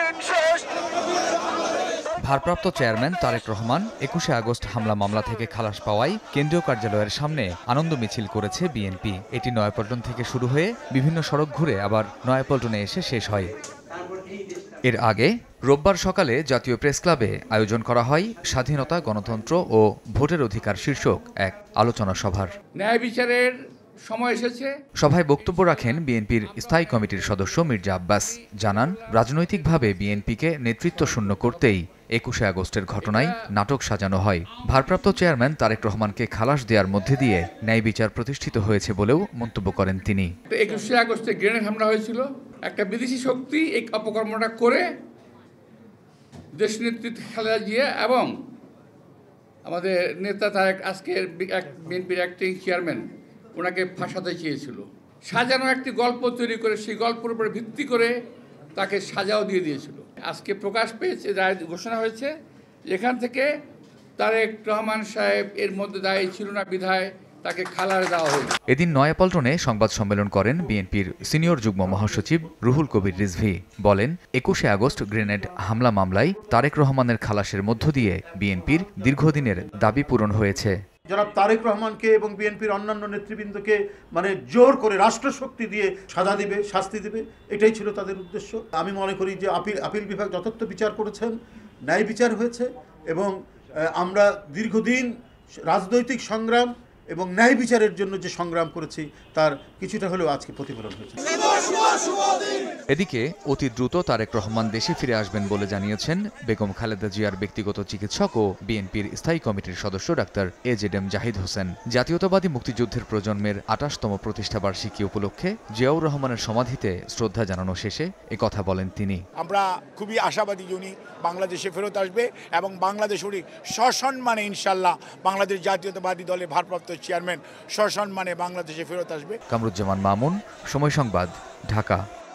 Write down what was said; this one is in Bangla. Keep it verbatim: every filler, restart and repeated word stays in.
ভারপ্রাপ্ত চেয়ারম্যান তারেক রহমান একুশে আগস্ট হামলা মামলা থেকে খালাস পাওয়ায় কেন্দ্রীয় কার্যালয়ের সামনে আনন্দ মিছিল করেছে বিএনপি। এটি নয়াপল্টন থেকে শুরু হয়ে বিভিন্ন সড়ক ঘুরে আবার নয়াপল্টনে এসে শেষ হয়। এর আগে রোববার সকালে জাতীয় প্রেস ক্লাবে আয়োজন করা হয় স্বাধীনতা, গণতন্ত্র ও ভোটের অধিকার শীর্ষক এক আলোচনা সভার। ন্যায় বিচারের সময় এসেছে। সভায় বক্তব্য রাখেন বিএনপির স্থায়ী কমিটির সদস্য মির্জা আব্বাস। জানান, রাজনৈতিকভাবে বিএনপিকে নেতৃত্ব শূন্য করতেই একুশে আগস্টের ঘটনায় নাটক সাজানো হয়। ভারপ্রাপ্ত চেয়ারম্যান তারেক রহমানকে খালাস দেওয়ার মধ্যে দিয়ে ন্যায় বিচার প্রতিষ্ঠিত হয়েছে বলেও মন্তব্য করেন তিনি। একুশে আগস্টে গ্রেনেড হামলা হয়েছিল, একটা বিদেশি শক্তি এই অপকর্মটা করে দেশ নেতৃত্ব খালেদা জিয়া এবং আমাদের নেতা তারেক আজকের বিএনপির অ্যাক্টিং চেয়ারম্যান ওনাকে ফাঁসাতে চেয়েছিল। সাজানো একটি গল্প তৈরি করে সেই গল্পের উপরে ভিত্তি করে তাকে সাজাও দিয়ে দিয়েছিল। আজকে প্রকাশ পেয়েছে, রায় ঘোষণা হয়েছে, এখান থেকে তারেক রহমান সাহেব এর মধ্যে দায়ী ছিল না বিধায় তাকে খালাস দেওয়া হয়েছে। এদিন নয়াপল্টনে সংবাদ সম্মেলন করেন বিএনপির সিনিয়র যুগ্ম মহাসচিব রুহুল কবির রিজভী। বলেন, একুশে আগস্ট গ্রেনেড হামলা মামলায় তারেক রহমানের খালাসের মধ্য দিয়ে বিএনপির দীর্ঘদিনের দাবি পূরণ হয়েছে। জনাব তারেক রহমানকে এবং বিএনপির অন্যান্য নেতৃবৃন্দকে মানে জোর করে রাষ্ট্রশক্তি দিয়ে সাজা দিবে, শাস্তি দিবে, এটাই ছিল তাদের উদ্দেশ্য। আমি মনে করি যে আপিল আপিল বিভাগ যথার্থ বিচার করেছেন, ন্যায় বিচার হয়েছে এবং আমরা দীর্ঘদিন রাজনৈতিক সংগ্রাম এবং ন্যায় বিচারের জন্য যে সংগ্রাম করেছি তার কিছুটা হলেও আজকে প্রতিফলন হয়েছে। এদিকে অতি দ্রুত তারেক রহমান দেশে ফিরে আসবেন বলে জানিয়েছেন বেগম খালেদা জিয়ার ব্যক্তিগত চিকিৎসক ও বিএনপির স্থায়ী কমিটির সদস্য doctor A Z M Zahid Hossain. জাতীয়তাবাদী মুক্তিযুদ্ধের প্রজন্মের আটাশতম প্রতিষ্ঠা বার্ষিকী উপলক্ষে জিয়াউর রহমানের সমাধিতে শ্রদ্ধা জানানো শেষে একথা বলেন তিনি। আমরা খুবই আশাবাদী উনি বাংলাদেশে ফেরত আসবে এবং বাংলাদেশ উনি সসম্মানে ইনশাল্লাহ বাংলাদেশ জাতীয়তাবাদী দলের ভারপ্রাপ্ত চেয়ারম্যান সসম্মানে বাংলাদেশে ফেরত আসবে। কামরুজ্জামান মামুন, সময় সংবাদ, ঢাকা।